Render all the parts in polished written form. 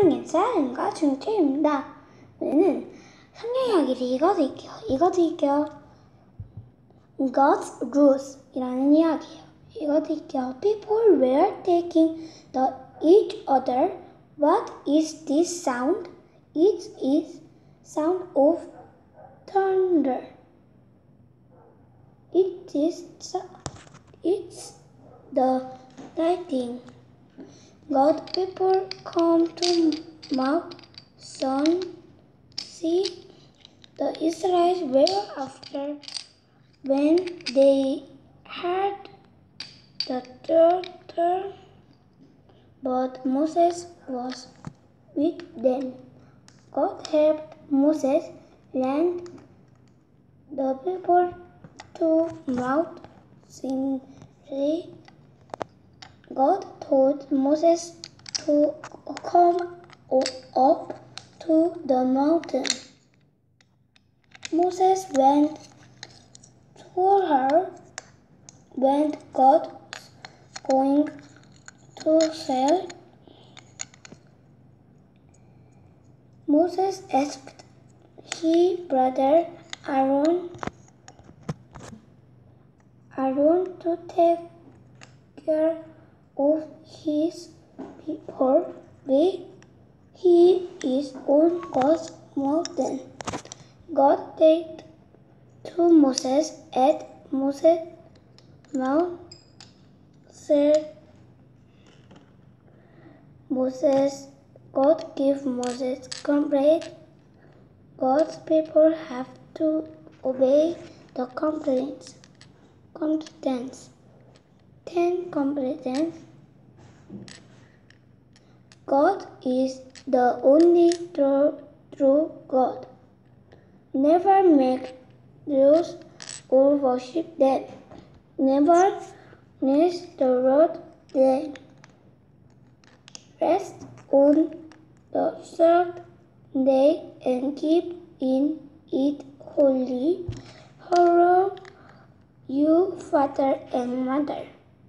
4학년 중채입니다. 오늘은 성경 이야기를 읽어드릴게요. God's rules 이라는 이야기예요. 읽어드릴게요. People were taking each other. What is this sound? It is sound of thunder. It's the lightning. God people come to Mount See the Israelites were after when they heard the thunder, but Moses was with them. God helped Moses lead the people to Mount Sinai. God told Moses to come up to the mountain. Moses went toward her when God was going to sail. Moses asked his brother Aaron to take care of his people while he is on God's mountain. God said to Moses at Mount God gave Moses command. God's people have to obey the commandments. 10 commandments. God is the only true God. Never make idols or worship them. Never miss the road them. Rest on the third day and keep in it holy. Honor your father and mother.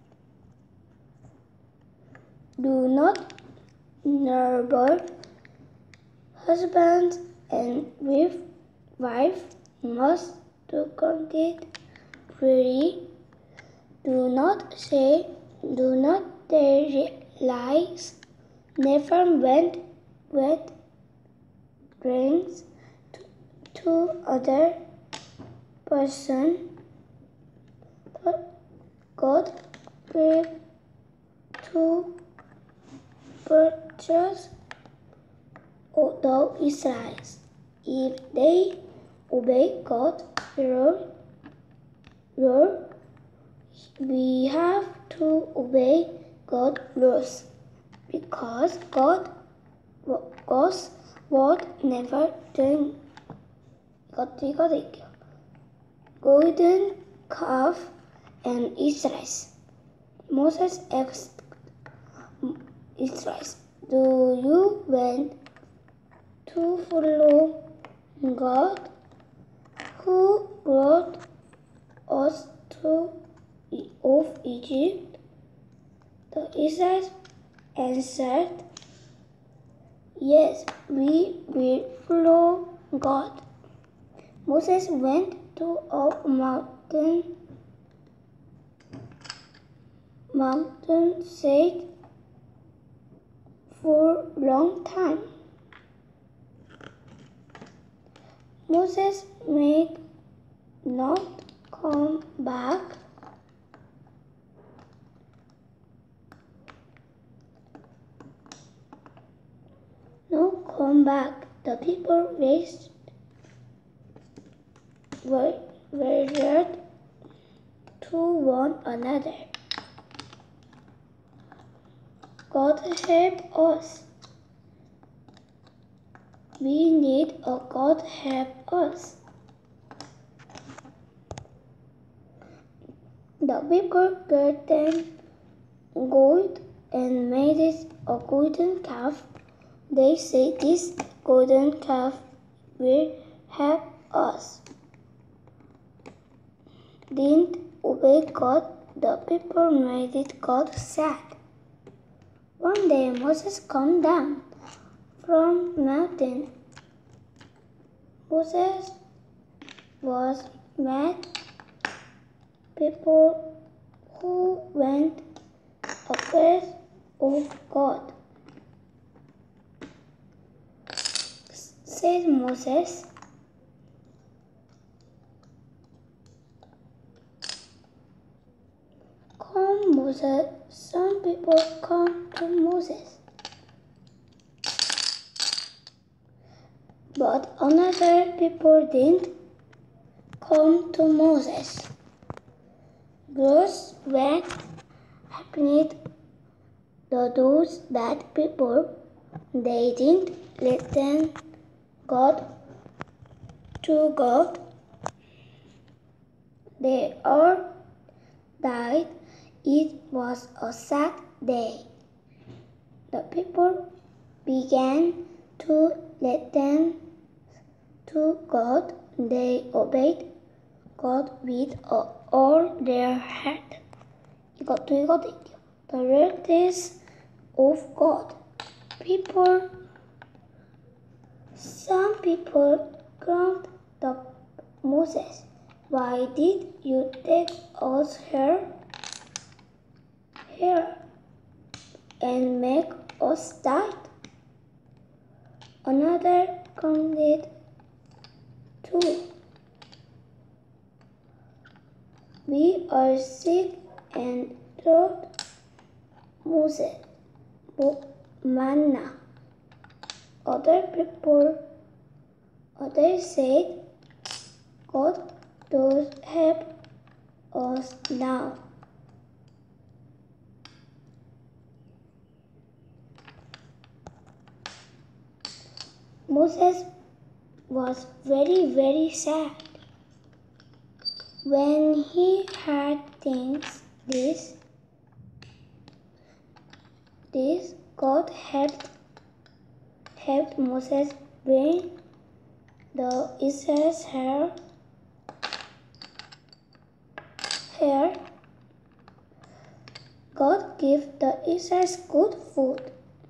Do not murder. Husband and wife must to commit freely. Do not say, do not tell lies. Never wet dreams to other person. God gave to purchase the Israelites. If they obey God's rule, we have to obey God's rules because God's word never changes. Golden calf and Israelites. Moses asked Israelites, do you want to follow God who brought us of Egypt? The Israelites answered, yes, we will follow God. Moses went to a mountainside for a long time. Moses may not come back. The people whispered to one another, God help us. We need a God help us. The people got them gold and made it a golden calf. They say this golden calf will help us. Didn't obey God, the people made it God sad. One day Moses came down from mountain. Moses was met people who went ahead of God. Said Moses, "Come, Moses." Some people come to Moses, but another people didn't come to Moses. Girls went happened those bad people. They didn't listen God to God. They all died. It was a sad day. The people began to listen to God. They obeyed God with all their heart. 이것도 읽어드릴게요. The realities of God. Some people grumped the Moses. Why did you take us here and make us die? Another commented too. We are sick and told Moses manna. Others said, God does help us now. Moses was very, very sad when he heard this. God helped Moses bring the Israelites here. God gave the Israelites good food.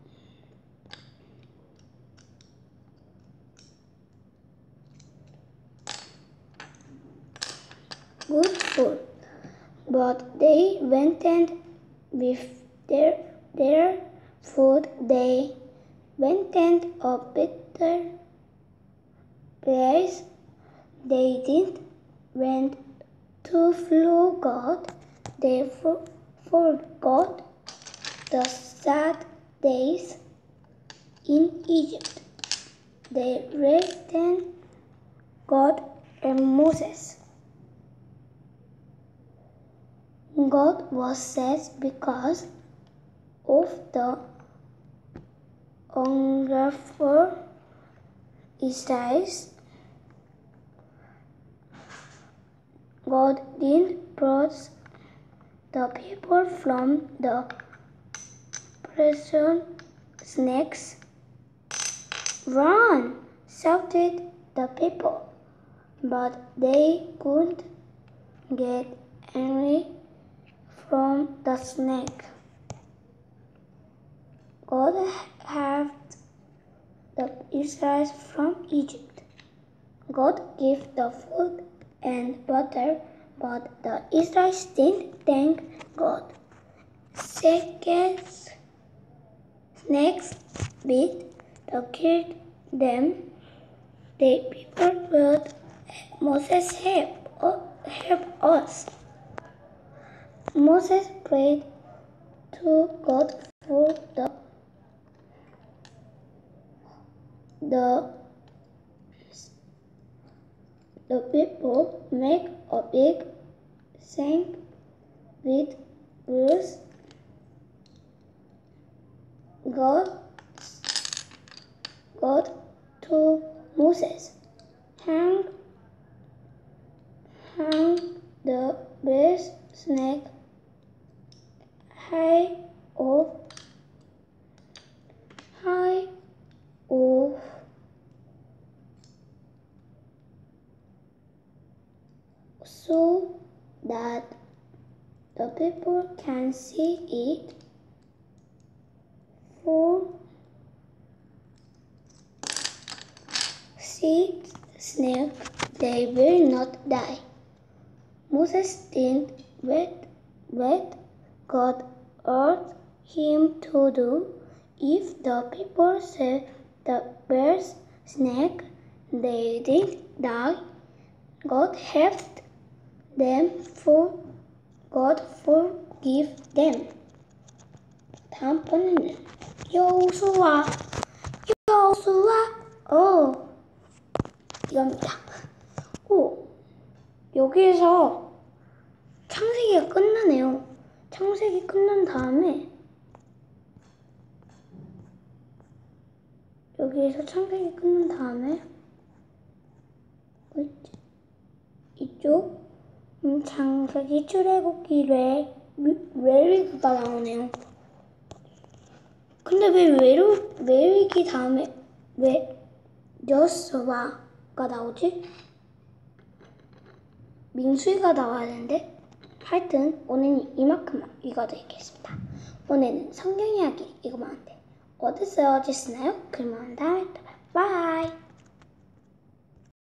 But they went with their food. They went a better place. They didn't went to follow God. They forgot the sad days in Egypt. They returned God and Moses. God was sad because of the ungrateful Israelites. God didn't brought the people from the prison snakes. Run! Shouted the people, but they couldn't get away from the snake. God helped the Israelites from Egypt. God gave the food and water, but the Israelites didn't thank God. Snakes bit to kill them. The people would Moses help us. Moses prayed to God for the people make a big sink with bruise. God to Moses, hang the best snake high off so that the people can see it. For seed snake, they will not die. Moses did what God urged him to do. If the people said the bear's snake, they didn't die. God helped them, for God forgive them. 다음번에는 여호수아 이겁니다. 여기에서 창세기가 끝나네요. 창세기 끝난 다음에 이쪽 창세기 출애굽기 레위기가 나오네요. 근데 왜 레위기 다음에 왜 여호수아가 나오지? 민수기가 나와야 되는데. 하여튼 오늘은 이만큼만 읽어드리겠습니다. 오늘은 성경 이야기 읽으면 안 돼. 어디서 쓰나요? 그러면 다음에 또 봐요. 바이.